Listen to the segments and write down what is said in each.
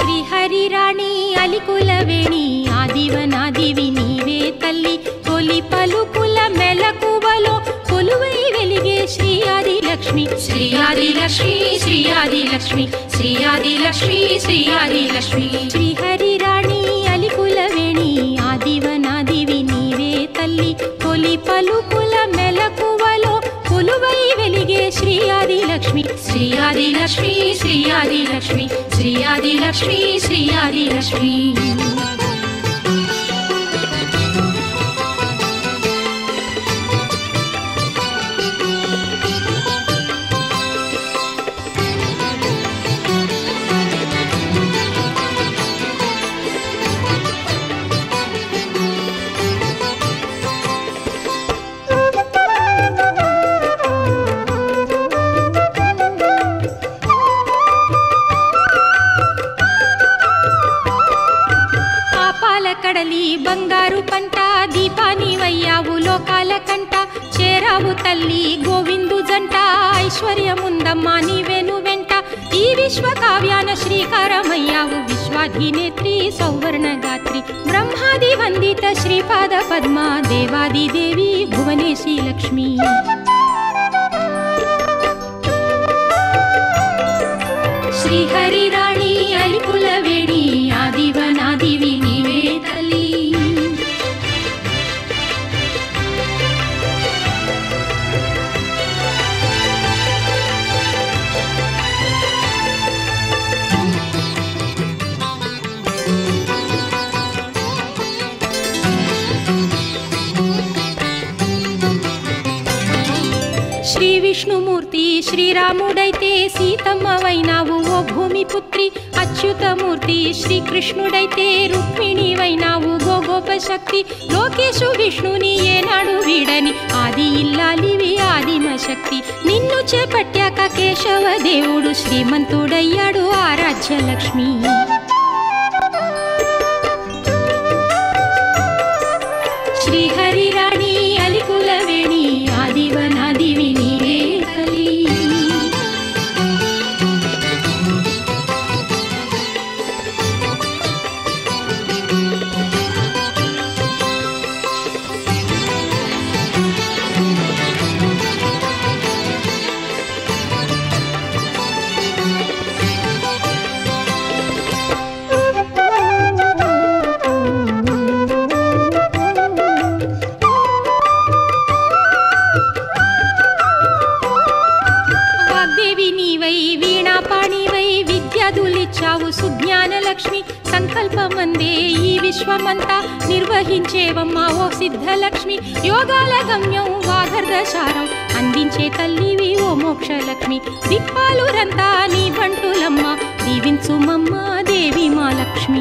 శ్రీహరి రాణి అలికులవేణి ఆదివనాదివి నీవే తల్లి తొలి పలుకుల మెలకువలో కొలువై వెలిగే శ్రీ ఆదిలక్ష్మి శ్రీ ఆదిలక్ష్మి శ్రీ ఆదిలక్ష్మి శ్రీ ఆదిలక్ష్మి శ్రీ ఆదిలక్ష్మి శ్రీహరి రాణి అలికులవేణి ఆదివనాదివి నీవే తల్లి తొలి పలుకుల మెలకువలో కొలువై వెలిగే శ్రీ ఆదిలక్ష్మి శ్రీ ఆదిలక్ష్మి శ్రీ ఆదిలక్ష్మి శ్రీ ఆదిలక్ష్మి శ్రీ ఆదిలక్ష్మి కడలి బంగారు పంట దీపాని వయ్యావు లోకాల కంట చేరావు తల్లి గోవిందు జంట ఐశ్వర్యముందమ్మా నీవెను వెంట ఈ విశ్వకావ్యాన శ్రీకారమయ్యావు విశ్వాధినేత్రి సౌవర్ణ గాత్రి బ్రహ్మాది వందిత శ్రీపాద పద్మ దేవాది దేవి భువనేశి లక్ష్మి శ్రీహరి రాణి అలికులవేణి ఆదివనాదివి నీవే తల్లి శ్రీ విష్ణుమూర్తి శ్రీరాముడైతే సీతమ్మవైనావు ఓ భూమిపుత్రి అచ్యుతమూర్తి శ్రీకృష్ణుడైతే రుక్మిణివైనావు గోగోపశక్తి లోకేశు విష్ణుని ఏనాడు వీడని ఆది ఇల్లాలివి ఆదిమ శక్తి నిన్ను చేపట్టాక కేశవ దేవుడు శ్రీమంతుడయ్యాడు ఆరాధ్యలక్ష్మి శ్రీహరి రాణి అలికులవేణి ఆదివనాదివి నీవే తల్లి చావు సుజ్ఞాన లక్ష్మి సంకల్పమందే ఈ విశ్వమంతా నిర్వహించేవమ్మా ఓ సిద్ధలక్ష్మి యోగాల గమ్యం వాగర్ధశారం అందించే తల్లివి ఓ మోక్షలక్ష్మి దిక్పాలురంతా నీ బంటులమ్మ దీవించుమమ్మ దేవి మా లక్ష్మి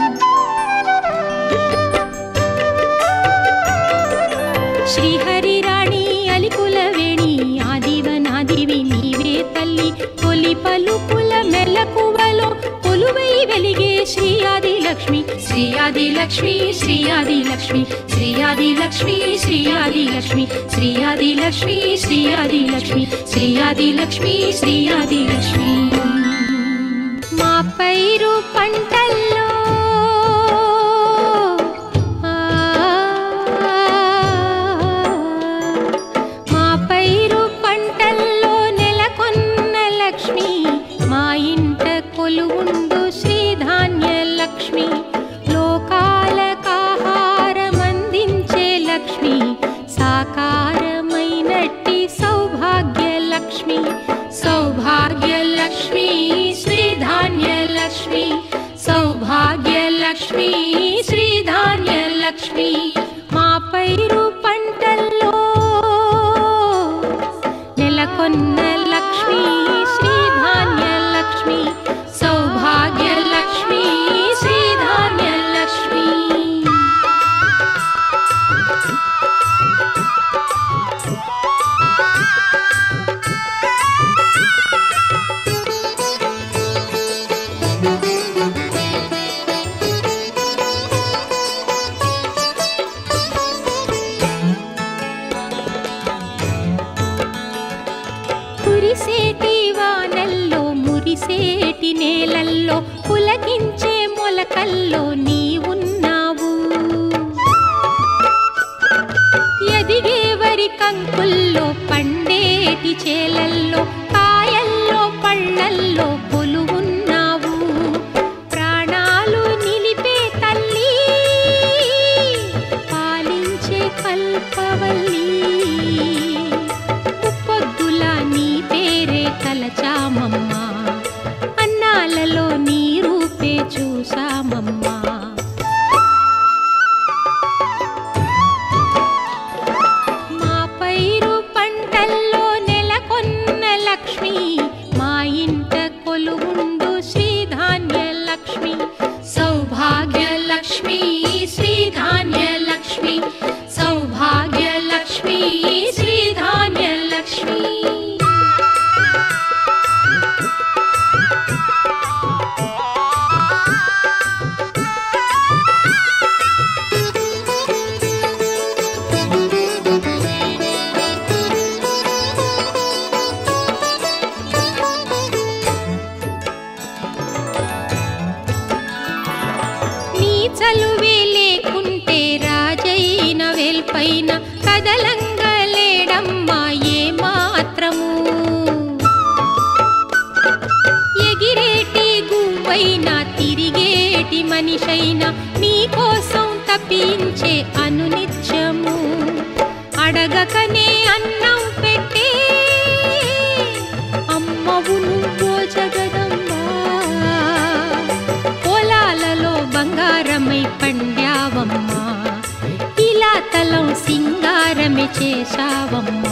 శ్రీహరి రాణి అలికులవేణి ఆదివనాదివి నీవే తల్లి తొలి పలుకుల మెలకువలో కొలువై వెలిగే శ్రీ ఆదిలక్ష్మి శ్రీ ఆదిలక్ష్మి శ్రీ ఆదిలక్ష్మి శ్రీ ఆదిలక్ష్మి శ్రీ ఆదిలక్ష్మి శ్రీ ఆదిలక్ష్మి శ్రీ ఆదిలక్ష్మి శ్రీ ఆదిలక్ష్మి శ్రీ ఆదిలక్ష్మి మా పైరు పంటల్లో కొలువుండు శ్రీధాన్య లక్ష్మి లోకాలకాహారమందించే లక్ష్మి సాకారమైనట్టి సౌభాగ్య లక్ష్మి సౌభాగ్య లక్ష్మి శ్రీధాన్య లక్ష్మి సౌభాగ్య లక్ష్మి శ్రీధాన్య లక్ష్మి మా పైరు పంటల్లో నెలకొన్న లక్ష్మి శ్రీధాన్య లక్ష్మి సౌభాగ్య లక్ష్మి శ్రీధాన్య లక్ష్మి నువ్వే చూసామమ్మా. మా పైరు పంటల్లో నెలకొన్న లక్ష్మి, మా ఇంట కొలువుండు శ్రీధాన్య లక్ష్మి. సౌభాగ్య లక్ష్మి శ్రీధాన్య లక్ష్మి, సౌభాగ్య లక్ష్మి శ్రీధాన్య లక్ష్మి. చలువే లేకుంటే రాజైన వెల్పైన కదలంగలేడమ్మా ఏ మాత్రము. ఎగిరేటి గువ్వైనా తిరిగేటి మనిషైనా నీకోసం తప్పించే అనునిత్యము. అడగకనే అన్నం పెట్టే అమ్మవు నువ్వో జగదమ్మా. పొలాలలో బంగారమై పండావమ్మా, ఇలా తలం సింగారమే చేశావమ్మా.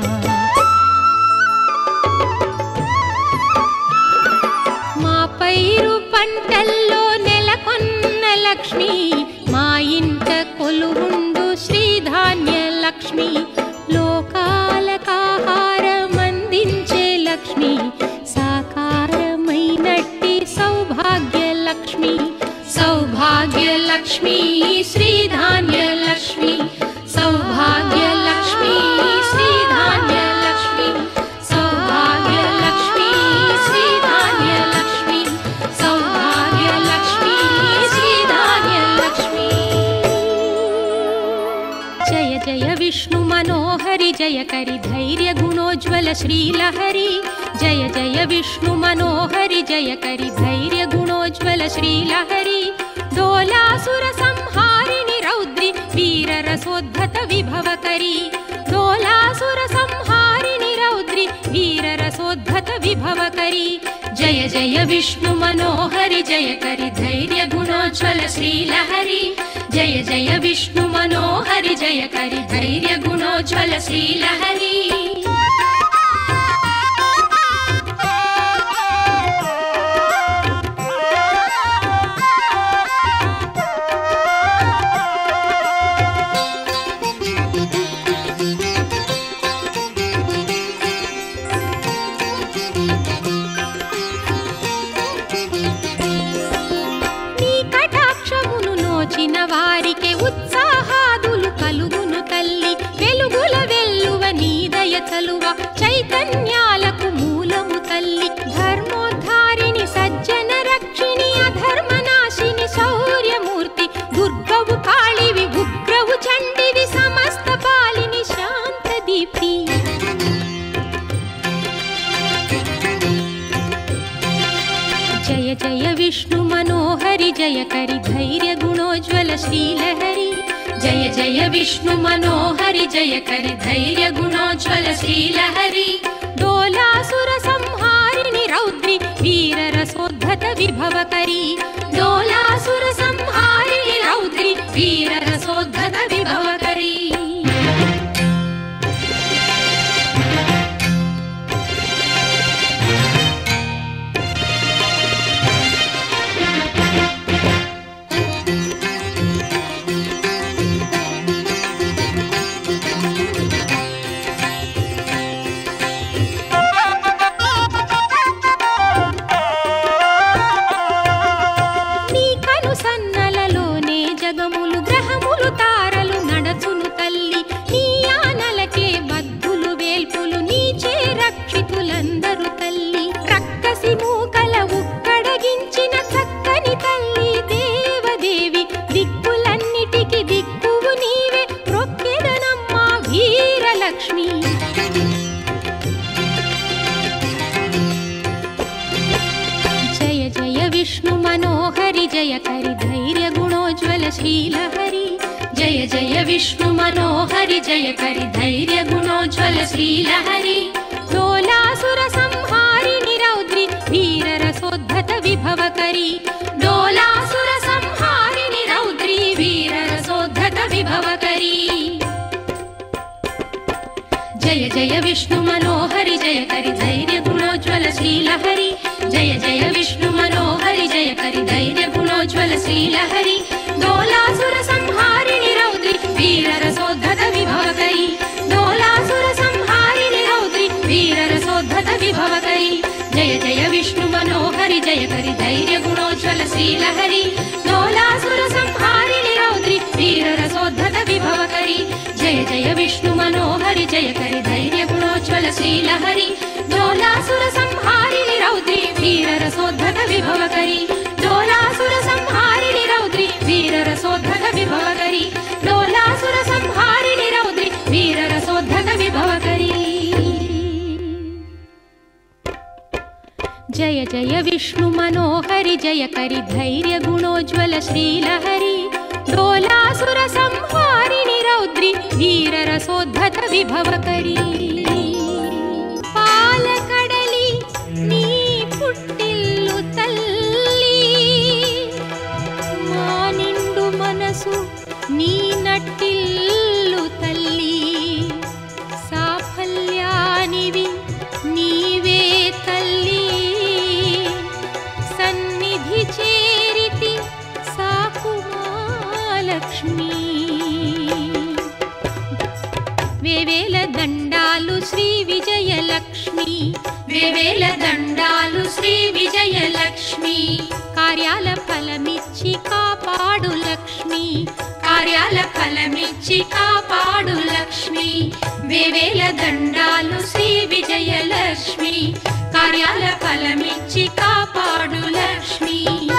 మా పైరు పంటల్లో నెలకొన్న లక్ష్మి, మా ఇంట కొలువుండు శ్రీధాన్య లక్ష్మి. లోకాలకాహారం అందించే లక్ష్మి, సాకారమైనట్టి సౌభాగ్య లక్ష్మి. సౌభాగ్య లక్ష్మి శ్రీధాన్య లక్ష్మి, సౌభాగ్య లక్ష్మి శ్రీధాన్య లక్ష్మి, సౌభాగ్య లక్ష్మి శ్రీధాన్య లక్ష్మి, సౌభాగ్య లక్ష్మి శ్రీధాన్య లక్ష్మి. జయ జయ విష్ణు మనోహరి జయకరి ధైర్య గుణోజ్వల శ్రీలహరి. జయ జయ విష్ణు మనోహరి జయకరి ధైర్య గుణోజ్వల శ్రీలహరి. డోలాసుర సంహారిణి రౌద్రి వీర రసోద్ధత విభవకరి. డోలాసుర సంహారిణి రౌద్రి వీర రసోద్ధత విభవకరి. జయ జయ విష్ణు మనోహరి జయకరి ధైర్య గుణోజ్వల శ్రీలహరి. జయ జయ విష్ణు మనోహరి జయకరి ధైర్య గుణోజ్వల శ్రీలహరి. వారికి ఉత్సాహాదులు కలుగును తల్లి. వెలుగుల వెల్లువ నీదయ చలువ చైతన్యాలకు మూలము తల్లి. ధర్మోద్ధారిణి సజ్జన రక్షిణి అధర్మనాశిని శౌర్యమూర్తి. దుర్గవు కాళివి ఉగ్రవు చండివి సమస్త పాలిని శాంత దీప్తి. జయ జయ విష్ణు మనోహరి జయకరి ధైర్య గుణోజ్వల శ్రీలహరి. జయ జయ విష్ణు మనోహరి జయకరి ధైర్య గుణోజ్వల శ్రీలహరి. డోలాసుర సంహారిణి రౌద్రి వీర రసోద్ధత విభవకరి. డోలాసుర సంహారిణి రౌద్రి వీర రసోద్ధత విభవకరి. विष्णु मनोहरि जय करि धैर्य गुणोज्वल श्रीलहरि जय जय विष्णु मनोहरि जय करि धैर्य गुणोज्वल श्रीलहरि डोलासुर संहारिणि रौद्रि वीर रसोद्धत विभव करि जय विष्णु मनोहरि जय करि धैर्य गुणोज्ज्वल श्रीलहरि जय जय विष्णु मनोहरि जय करि धैर्य गुणोज्ज्वल श्रीलहरि दोलासुर संहारिणि रौद्रि वीर रसोद्धत विभवकरी दोलासुर संहारिणि रौद्रि वीर रसोद्धत विभवकरी जय जय विष्णु मनोहरि जय करि धैर्य गुणोज्ज्वल श्रीलहरि दोलासुर संहारिणि रौद्रि वीर रसोद्धत विभवकरी जय जय विष्णु मनोहरि जय करि धैर्य गुणोज्ज्वल श्रीलहरि दोलासुर संहारिणि रौद्रि वीर रसोद्धत विभवकरी दोलासुर संहारिणि रौद्रि वीर रसोद्धत विभवकरी दोलासुर संहारिणि रौद्रि वीर रसोद्धत विभवकरी जय जय विष्णु मनोहरि जय करि धैर्य गुणोज्ज्वल श्रीलहरि दोलासुर संहारिणि रौद्रि वीर रसोद्धत विभवकरी पालकडली नी पुट्टिल्लु तल्ली मा निंडु मनसु नी नट्टिल्लु तल्ली साफल्यानिवि नीवे तल्ली सन्निधि चेरिति साकु लक्ष्मी वेवेल दंडालु श्री विजय लक्ष्मी वेवेल दंडालु श्री विजय लक्ष्मी कार्याल फलमिच्చి కాపాడు లక్ష్మి కార్యాల ఫలమిచ్చి కాపాడు లక్ష్మి వేవేల దండాలు శ్రీ విజయ లక్ష్మి కార్యాల ఫలమిచ్చి కాపాడు లక్ష్మి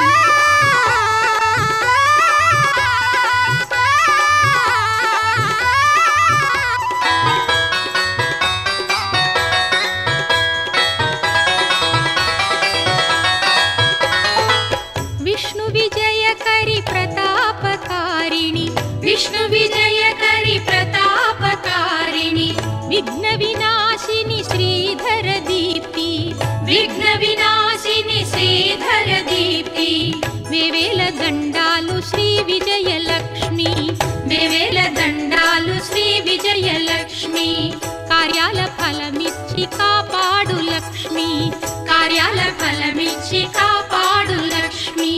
विष्णु विजयकरी प्रतापकारिणी विघ्न विनाशिनी श्रीधर दीप्ति विघ्न विनाशिनी श्रीधर दीप्ति वेवेल दंडालु श्री विजय लक्ष्मी वेवेल दंडालु श्री विजय लक्ष्मी कार्याल फलमिच्చి కాపాడు लक्ष्मी कार्याल फलमिच्చి కాపాడు लक्ष्मी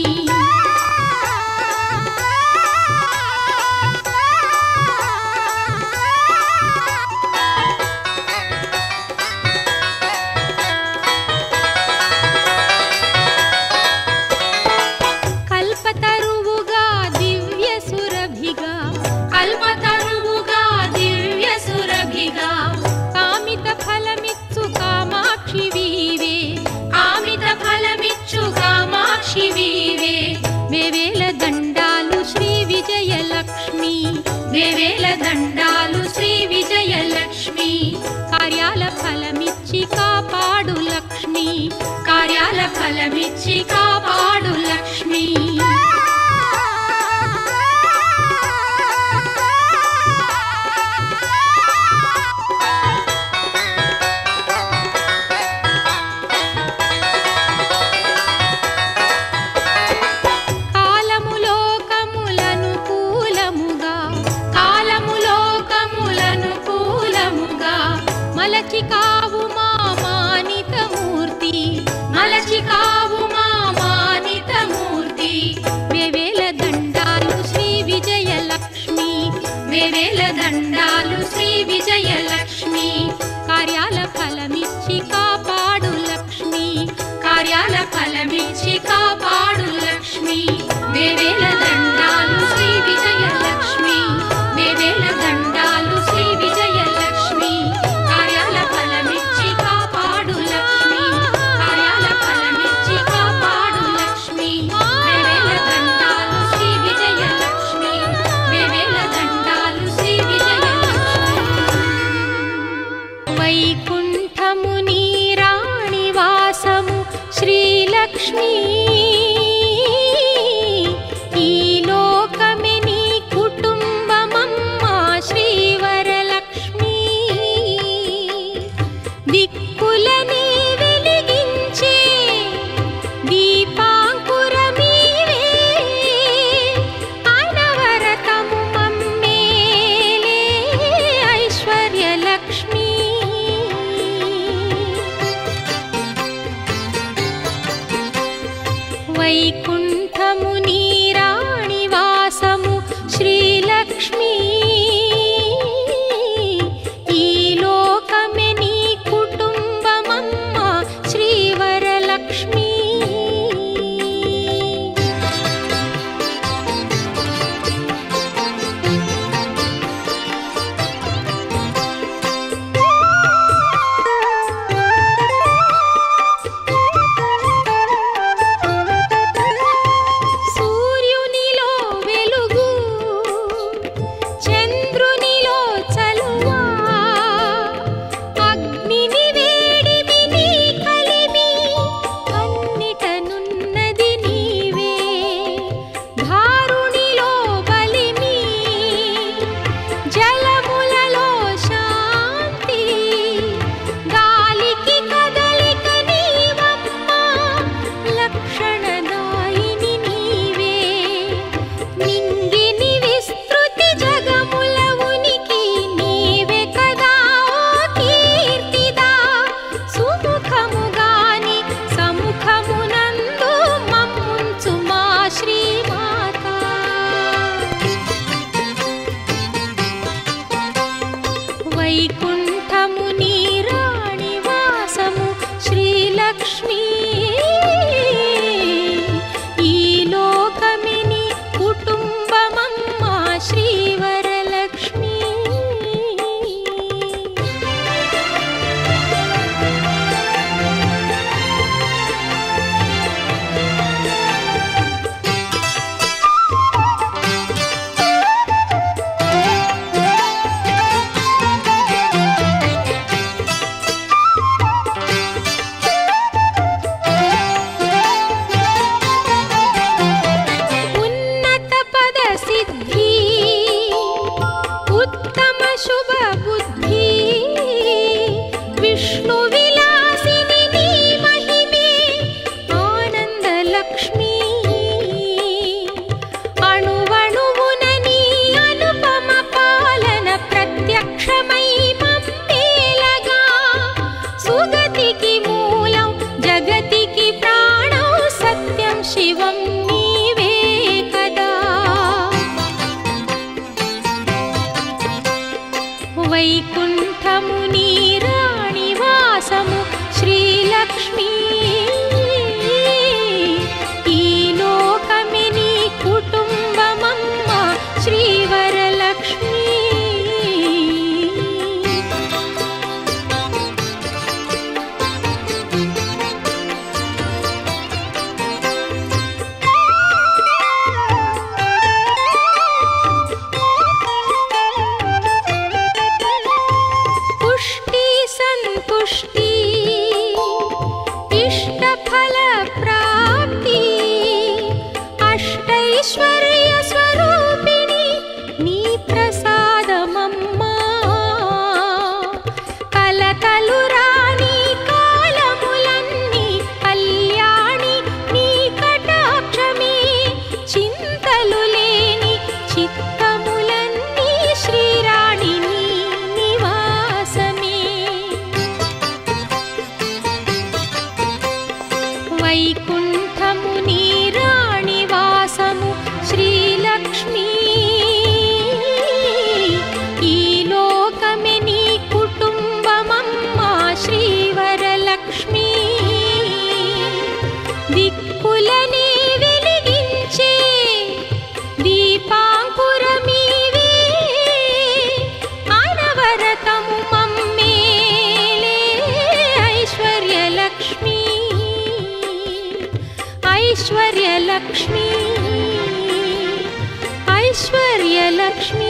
वेवेल दंडालु श्री विजय लक्ष्मी कार्याल फलमिच्చి కాపాడు लक्ष्मी कार्याल फलमिच्చి కాపాడు लक्ष्मी మలచికావు మా మానిత మూర్తి ఐశ్వర్య స్వరూపిణి నీ ప్రసాదమమ్మా కలతలు రాని కాలములన్నీ కళ్యాణి నీ కటాక్షమే చింతలు లేని చిత్తములన్నీ శ్రీరాణి నీ నివాసమే వైకుంఠము నీ రాణి వాసము శ్రీలక్ష్మీ ఈ లోకమే నీ కుటుంబమమ్మా శ్రీవరలక్ష్మీ దిక్కులనే వెలిగించే దీపాంకురమీవే అనవరతము మమ్మేలే ఐశ్వర్యలక్ష్మీ ఐశ్వర్యలక్ష్మీ ఐశ్వర్యలక్ష్మీ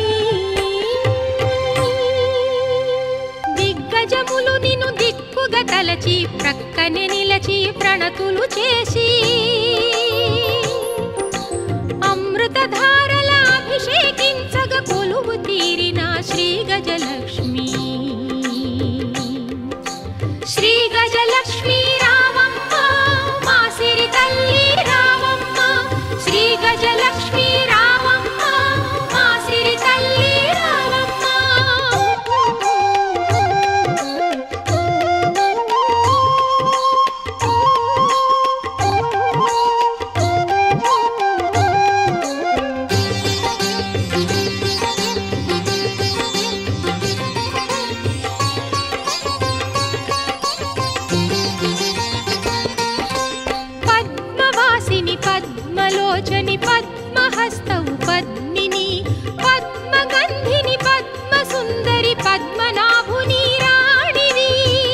దిగ్గజములు నిన్ను దిక్కుగా తలచి ప్రక్కనే నిలచి ప్రణతులు చేసి అమృతధారల అభిషేకించగ కొలువు తీరిన శ్రీ గజలక్ష్మీ శ్రీ గజలక్ష్మీ రావమ్మ మా సిరి తల్లి రావమ్మ శ్రీ గజలక్ష్మీ రావమ్మ మా సిరి తల్లి రావమ్మ పద్మవాసిని పద్మలోచని పద్మహస్తవు పద్మిని పద్మగంధిని పద్మసుందరి పద్మనాభుని రాణివి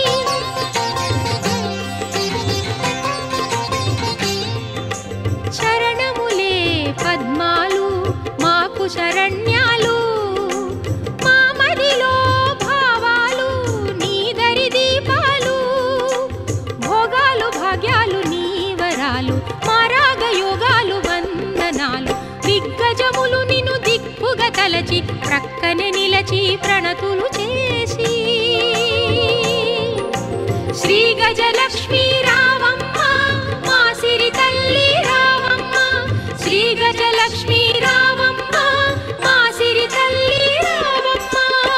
చరణములే పద్మాలు మాకు శరణ్యాలు మా మదిలో భావాలు నీ దరి దీపాలు భోగాలు భాగ్యాలు నీ వరాలు మా రాగయోగాలు వందనాలు దిగ్గజములు నిన్ను దిక్కుగా తలచి ప్రక్కనే నిలచి ప్రణతులు చేసి శ్రీ గజలక్ష్మీ రావమ్మ మా సిరి తల్లి రావమ్మ శ్రీ గజలక్ష్మీ రావమ్మ మా సిరి తల్లి రావమ్మ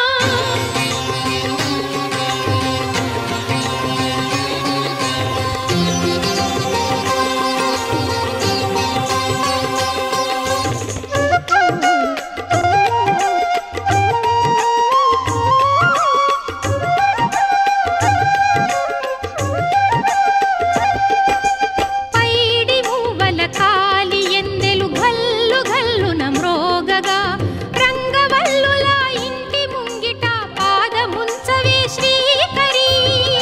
పైడి మూవల కాలి ఎందెలు గల్లు గల్లున మ్రోగగా రంగవల్లుల ఇంటి ముంగిట పాదముంచవే శ్రీకరి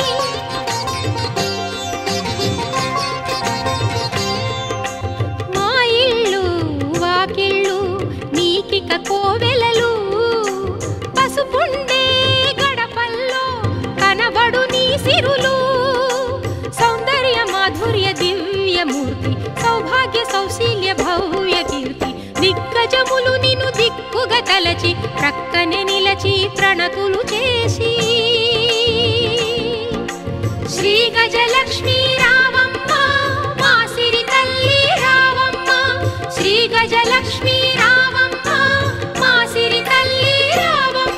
మా ఇళ్ళు వాకిళ్ళు నీకిక కోవెలలు పసుపుండే గడపల్లో కనబడు నీ సిరులు సౌందర్య మాధుర్య దివ్యమూర్తి సౌభాగ్య సౌశీల్య భవ్య కీర్తి దిగ్గజములు నిన్ను దిక్కుగా తలచి ప్రక్కనే నిలచి ప్రణతులు చేసి శ్రీ గజలక్ష్మీ రావమ్మ మా సిరి తల్లి రావమ్మ శ్రీ గజలక్ష్మీ రావమ్మ మా సిరి తల్లి రావమ్మ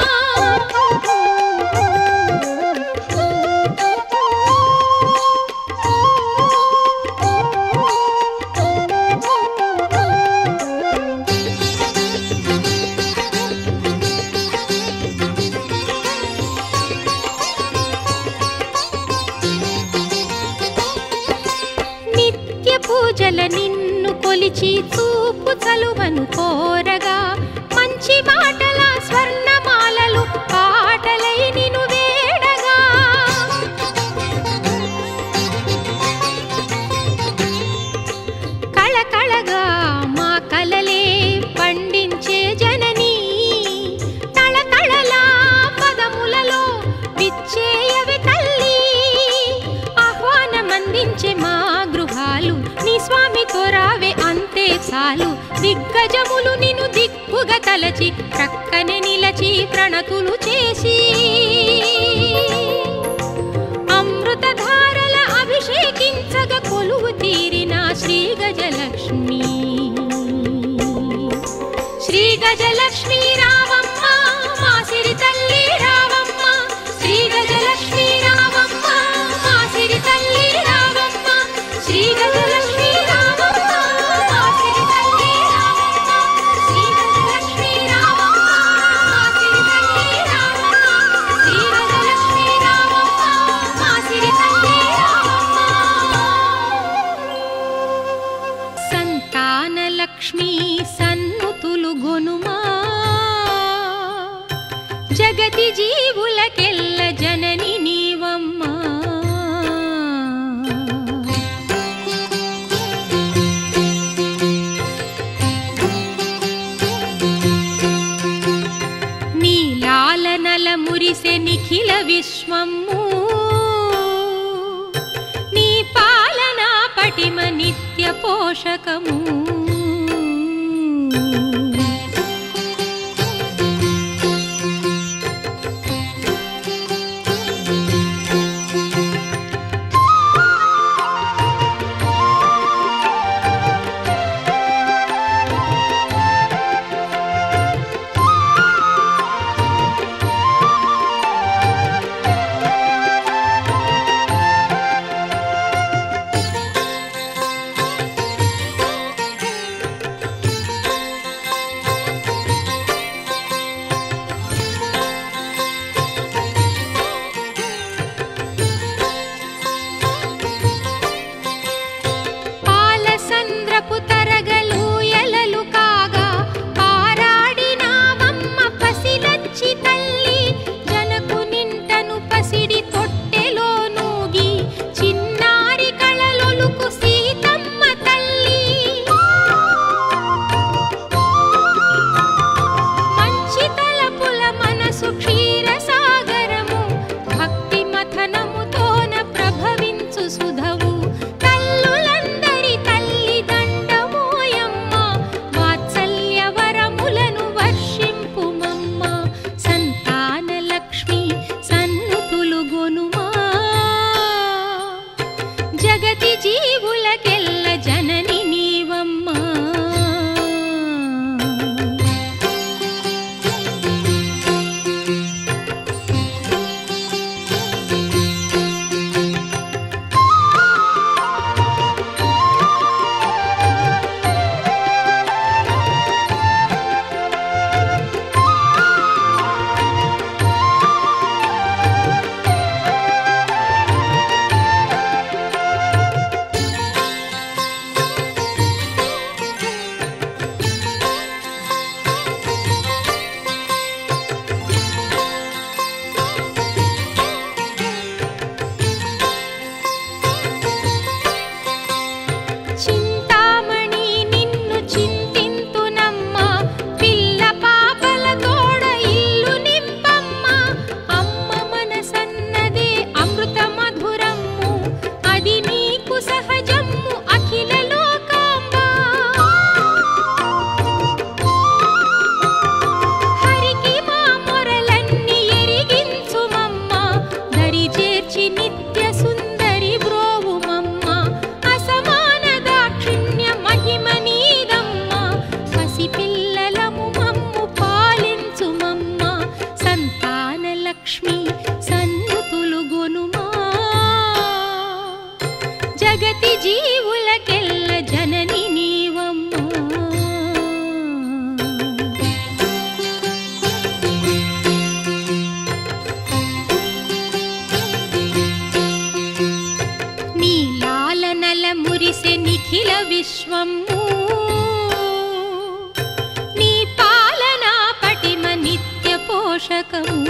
నిత్య పూజల నిన్ను కొలిచి చూపు చలువను కోరగా మంచి మాటల స్వర్ణమాలలు పాటలై నిన్ను వేడగా కళకళగా మా కలలే పండించే జననీ తళతళలా పదములలో విచ్చేయవి తల్లి ఆహ్వానమందించే మా గృహాలు నీ స్వామితో రావే అంతే చాలు చాలు దిగ్గజములు నిన్ను దిక్కుగా తలచి ప్రక్కనే నిలచి ప్రణతులు చేసి అమృతధారల అభిషేకించగ కొలువు తీరిన శ్రీ గజలక్ష్మి శ్రీ గజలక్ష్మి రావమ్మ మా సిరి తల్లి రావమ్మ శ్రీ గజలక్ష్మి రావమ్మ మా సిరి తల్లి రావమ్మ శ్రీ గజలక్ష్మి రావమ్మ మా సిరి తల్లి రావమ్మ శ్రీ గజలక్ష్మి రావమ్మ మా సిరి తల్లి రావమ్మ శ్రీ గజలక్ష్మి రావమ్మ మా సిరి తల్లి రావమ్మ సంతాన లక్ష్మి సన్నుతులు గొనుమా జగతి జీవులకెల్ల జనని నీవమ్మా నీలాలనల మురిసె నిఖిల విశ్వము నీ పాలనా పటిమ నిత్య పోషకము విశ్వము నీ పాలనా పటిమ నిత్య పోషకము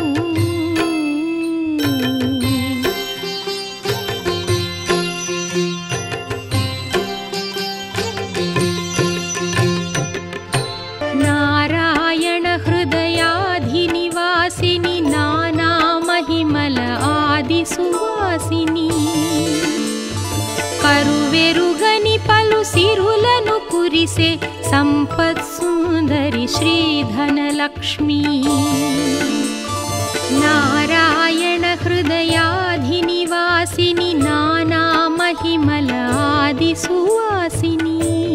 నారాయణ హృదయాధినివాసిని నానా మహిమల ఆది సువాసిని కరువెరుగని పలు సిరులను కురిసే सम्पत्सुन्दरि श्रीधनलक्ष्मी नारायण हृदयाधिनिवासिनि नानामहिमल आदिसुवासिनी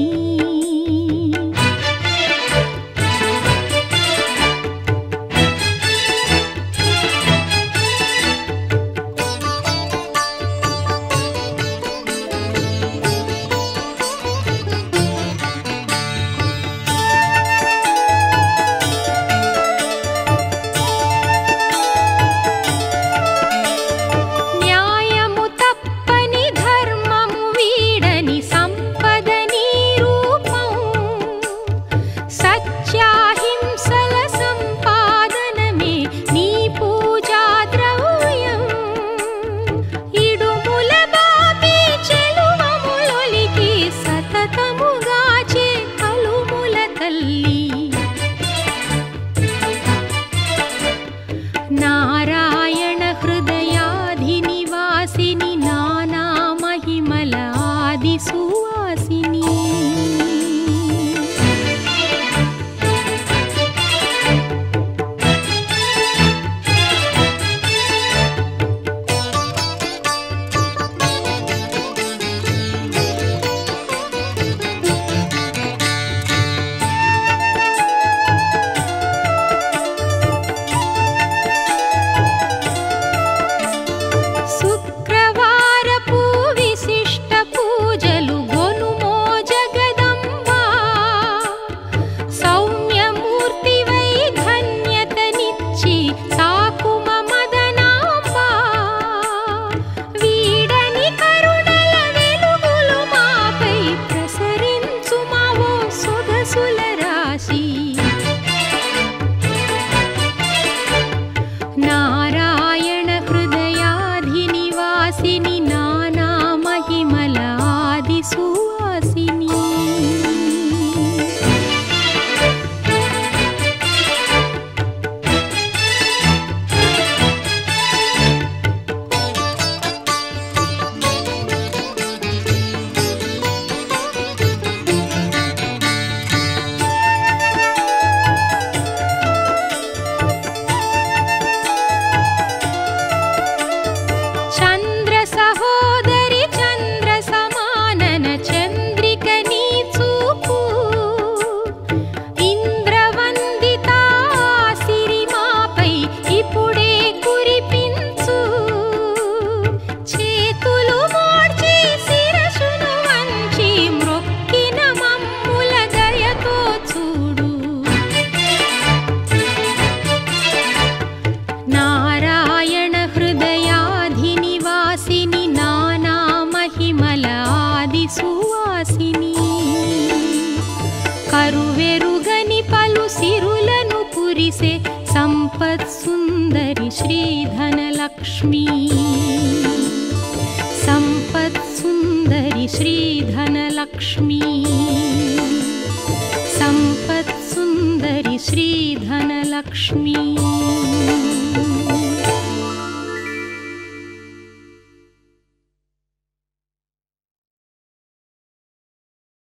नारायण हृदयाधिनिवासिनि नानामहिमल आदिसुवासिनी नारायण हृदयाधिनिवासिनि नानामहिमल आदिसुवासिनी नारायण हृदयाधिनिवासिनि नानामहिमल आदिसुवासिनी करुवेरुगनि पलु सिरुलनु कुरिसे सम्पत्सुन्दरि श्रीधनलक्ष्मी सम्पत्सुन्दरि श्रीधनलक्ष्मी सम्पत्सुन्दरि श्रीधनलक्ष्मी